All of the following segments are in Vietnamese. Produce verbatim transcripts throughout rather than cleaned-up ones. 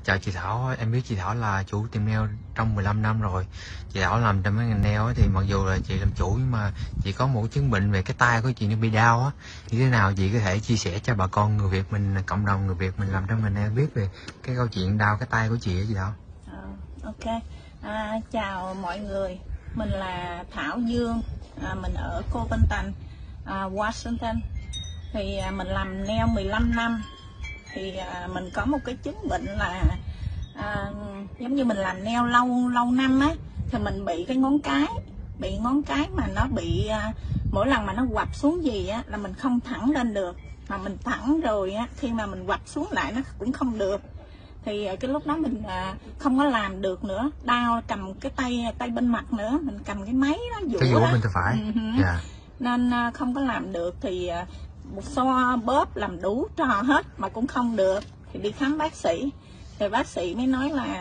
chào chị Thảo, em biết chị Thảo là chủ tiệm nail trong mười lăm năm rồi. Chị Thảo làm trong cái ngành nail thì mặc dù là chị làm chủ nhưng mà chị có một chứng bệnh về cái tay của chị nó bị đau á. Như thế nào chị có thể chia sẻ cho bà con người Việt mình, cộng đồng người Việt mình làm trong ngành nail biết về cái câu chuyện đau cái tay của chị á chị Thảo? À, ok, à, chào mọi người, mình là Thảo Dương, à, mình ở Covington, à, Washington. Thì à, mình làm nail mười lăm năm. Thì à, mình có một cái chứng bệnh là à, giống như mình làm nail lâu lâu năm á, thì mình bị cái ngón cái, bị ngón cái mà nó bị à, mỗi lần mà nó quặp xuống gì á là mình không thẳng lên được, mà mình thẳng rồi á khi mà mình quặp xuống lại nó cũng không được. Thì cái lúc đó mình à, không có làm được nữa, đau cầm cái tay tay bên mặt nữa, mình cầm cái máy đó dũa cái dũa đó bên tay phải. uh-huh. Yeah. Nên à, không có làm được. Thì à, một xoa bóp làm đủ trò hết mà cũng không được, thì đi khám bác sĩ. Thì bác sĩ mới nói là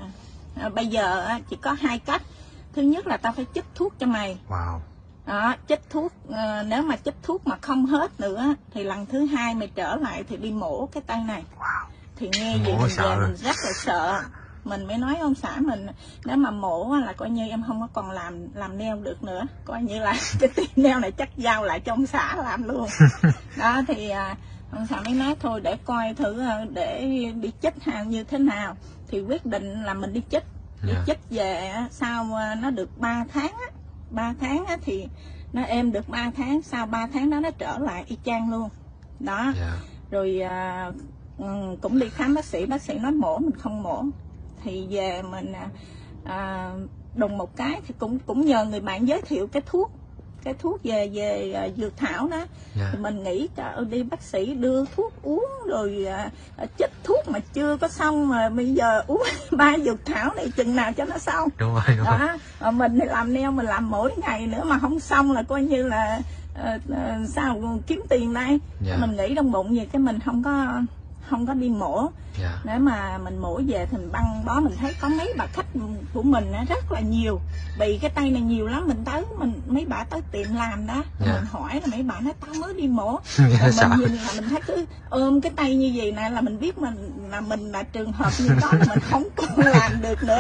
à, bây giờ à, chỉ có hai cách. Thứ nhất là tao phải chích thuốc cho mày. Wow. Đó, chích thuốc, à, nếu mà chích thuốc mà không hết nữa thì lần thứ hai mày trở lại thì đi mổ cái tay này. Wow. Thì nghe vậy mình về mình rất là sợ. Mình mới nói ông xã mình, nếu mà mổ là coi như em không có còn làm làm nail được nữa, coi như là cái tiệm nail này chắc giao lại cho ông xã làm luôn. Đó thì à, ông xã mới nói thôi để coi thử để đi chích hàng như thế nào. Thì quyết định là mình đi chích. Đi yeah. chích về sau nó được ba tháng á, ba tháng á, thì nó êm được ba tháng, sau ba tháng đó nó trở lại y chang luôn. Đó. Yeah. Rồi à, cũng đi khám bác sĩ, bác sĩ nói mổ, mình không mổ. Thì về mình à, đùng một cái thì cũng cũng nhờ người bạn giới thiệu cái thuốc cái thuốc về về à, dược thảo đó. Yeah. Thì mình nghĩ trời ơi, đi bác sĩ đưa thuốc uống rồi à, chích thuốc mà chưa có xong mà bây giờ uống ba dược thảo này chừng nào cho nó xong. Đúng rồi, đúng đó. Mà mình thì làm nail mình làm mỗi ngày nữa mà không xong là coi như là à, à, sao kiếm tiền đây. Yeah. Mình nghĩ trong bụng vậy cái mình không có không có đi mổ. Yeah. Nếu mà mình mổ về thì mình băng bó, mình thấy có mấy bà khách của mình rất là nhiều bị cái tay này nhiều lắm. Mình tới mình mấy bà tới tiệm làm đó. Yeah. Mình hỏi là mấy bà nói tao mới đi mổ. Yeah, mình nhìn là mình thấy cứ ôm cái tay như vậy này là mình biết mình là mình là trường hợp như đó là mình không còn làm được nữa.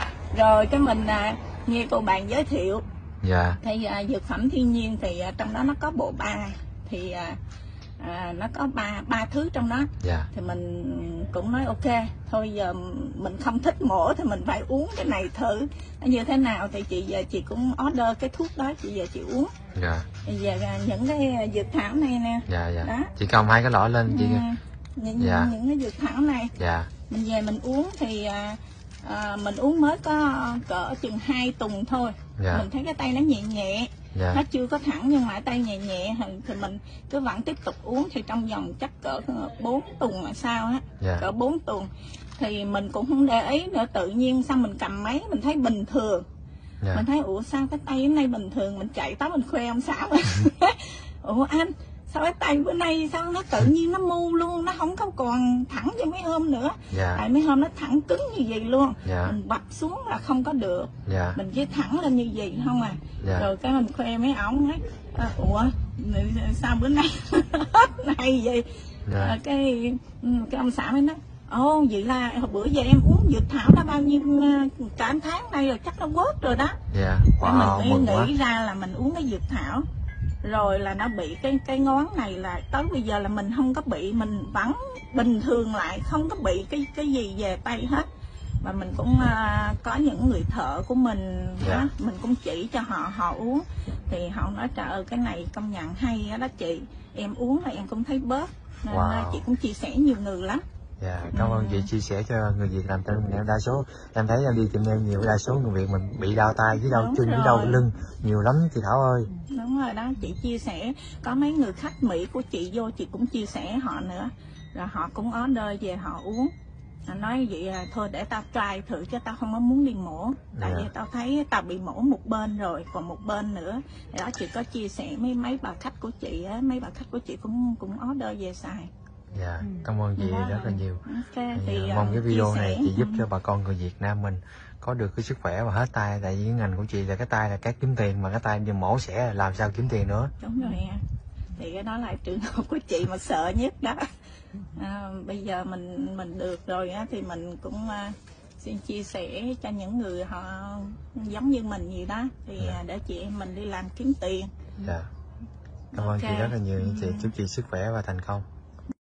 Rồi cái mình à, nghe cô bạn giới thiệu. Yeah. Thì à, dược phẩm thiên nhiên thì à, trong đó nó có bộ ba, thì à, À, nó có ba ba thứ trong đó. Yeah. Thì mình cũng nói ok thôi, giờ mình không thích mổ thì mình phải uống cái này thử như thế nào. Thì chị giờ chị cũng order cái thuốc đó, chị giờ chị uống. Yeah. Giờ những cái dược thảo này nè. Yeah, yeah. Đó. Chị cầm hai cái lọ lên chị. À, những, yeah. những cái dược thảo này. Yeah. Mình về mình uống thì à, à, mình uống mới có cỡ chừng hai tuần thôi. Yeah. Mình thấy cái tay nó nhẹ nhẹ. Yeah. Nó chưa có thẳng nhưng mà tay nhẹ nhẹ thì mình cứ vẫn tiếp tục uống. Thì trong vòng chắc cỡ bốn tuần là sao á. Yeah. Cỡ bốn tuần thì mình cũng không để ý nữa, tự nhiên xong mình cầm máy mình thấy bình thường. Yeah. Mình thấy ủa sao cái tay hôm nay bình thường, mình chạy tới mình khoe ông xã mình. Ủa anh sao cái tay bữa nay sao nó tự nhiên nó mu luôn, nó không có còn thẳng như mấy hôm nữa. Yeah. Tại mấy hôm nó thẳng cứng như vậy luôn. Yeah. Mình bập xuống là không có được. Yeah. Mình chỉ thẳng lên như vậy không à. Yeah. Rồi cái mình khoe mấy ổng ấy, à, ủa sao bữa nay hết này vậy. Yeah. À, cái cái ông xã mới nói ồ vậy là bữa giờ em uống dược thảo đã bao nhiêu cả tháng nay rồi, chắc nó bớt rồi đó. Yeah. Wow, mình mới nghĩ quá. Ra là mình uống cái dược thảo rồi là nó bị cái cái ngón này là tới bây giờ là mình không có bị, mình vẫn bình thường lại, không có bị cái cái gì về tay hết. Và mình cũng uh, có những người thợ của mình. Yeah. Đó, mình cũng chỉ cho họ họ uống thì họ nói trời ơi cái này công nhận hay đó chị, em uống là em cũng thấy bớt. Nên wow. Chị cũng chia sẻ nhiều người lắm. Dạ, cảm ơn ừ. chị chia sẻ cho người Việt làm trên mình. Đa số em thấy em đi tiệm nail nhiều, đa số người Việt mình bị đau tay với đau chân với đau lưng nhiều lắm chị Thảo ơi. Đúng rồi đó, chị chia sẻ có mấy người khách Mỹ của chị vô chị cũng chia sẻ họ nữa, rồi họ cũng order về họ uống. Họ nói vậy à, thôi để tao try thử chứ tao không có muốn đi mổ. Tại yeah. vì tao thấy tao bị mổ một bên rồi, còn một bên nữa. Thì đó chị có chia sẻ mấy mấy bà khách của chị á, mấy bà khách của chị cũng cũng order về xài. Dạ, yeah, cảm ơn chị đó. Rất là nhiều. Okay, thì, thì mong cái video này chị giúp ừ. cho bà con người Việt Nam mình có được cái sức khỏe và hết tay. Tại vì cái ngành của chị là cái tay là cái kiếm tiền, mà cái tay đi mổ xẻ làm sao kiếm tiền nữa. Đúng rồi. Thì cái đó là trường hợp của chị mà sợ nhất đó. à, bây giờ mình mình được rồi á, thì mình cũng à, xin chia sẻ cho những người họ giống như mình gì đó, thì dạ. để chị em mình đi làm kiếm tiền. Dạ. Cảm ơn okay. chị rất là nhiều. Chị chúc chị sức khỏe và thành công.